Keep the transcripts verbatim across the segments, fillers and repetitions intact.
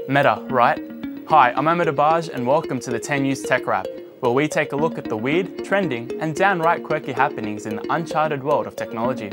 Meta, right? Hi, I'm Omar Dabbagh and welcome to the ten News Tech Wrap, where we take a look at the weird, trending and downright quirky happenings in the uncharted world of technology.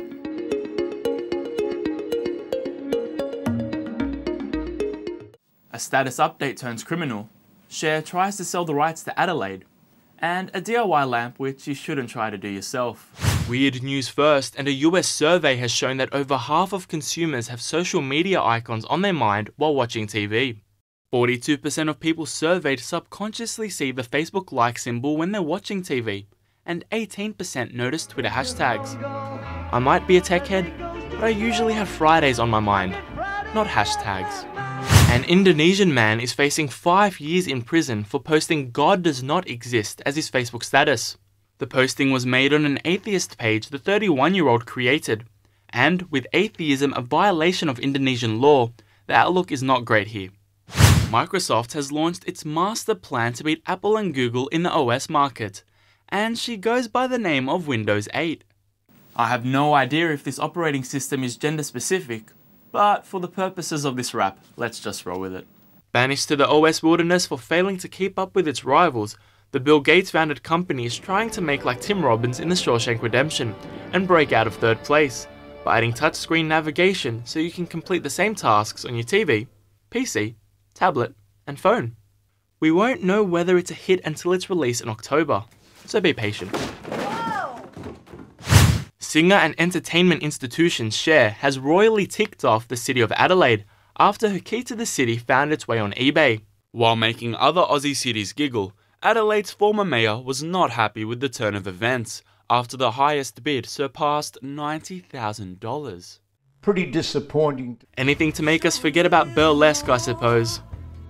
A status update turns criminal, Cher tries to sell the rights to Adelaide, and a D I Y lamp which you shouldn't try to do yourself. Weird news first, and a U S survey has shown that over half of consumers have social media icons on their mind while watching T V. forty-two percent of people surveyed subconsciously see the Facebook like symbol when they're watching T V, and eighteen percent notice Twitter hashtags. I might be a tech head, but I usually have Fridays on my mind, not hashtags. An Indonesian man is facing five years in prison for posting "God does not exist" as his Facebook status. The posting was made on an atheist page the thirty-one-year-old created, and with atheism a violation of Indonesian law, the outlook is not great here. Microsoft has launched its master plan to beat Apple and Google in the O S market, and she goes by the name of Windows eight. I have no idea if this operating system is gender specific, but for the purposes of this wrap, let's just roll with it. Banished to the O S wilderness for failing to keep up with its rivals, the Bill Gates founded company is trying to make like Tim Robbins in The Shawshank Redemption and break out of third place by adding touchscreen navigation so you can complete the same tasks on your T V, P C, tablet, and phone. We won't know whether it's a hit until its release in October, so be patient. Whoa. Singer and entertainment institution Cher has royally ticked off the city of Adelaide after her key to the city found its way on eBay. While making other Aussie cities giggle, Adelaide's former mayor was not happy with the turn of events after the highest bid surpassed ninety thousand dollars. Pretty disappointing. Anything to make us forget about burlesque, I suppose.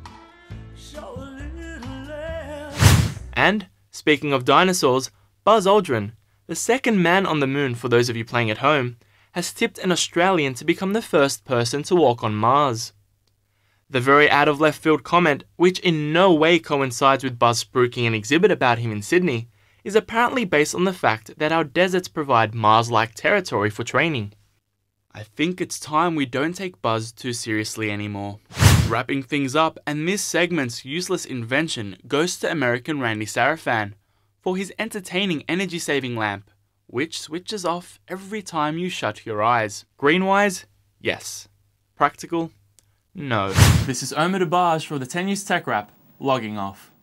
And, speaking of dinosaurs, Buzz Aldrin, the second man on the moon for those of you playing at home, has tipped an Australian to become the first person to walk on Mars. The very out of left field comment, which in no way coincides with Buzz spruiking an exhibit about him in Sydney, is apparently based on the fact that our deserts provide Mars-like territory for training. I think it's time we don't take Buzz too seriously anymore. Wrapping things up, and this segment's useless invention goes to American Randy Sarafan for his entertaining energy-saving lamp, which switches off every time you shut your eyes. Green-wise? Yes. Practical? No. This is Omar Dabbagh for the ten News Tech Wrap, logging off.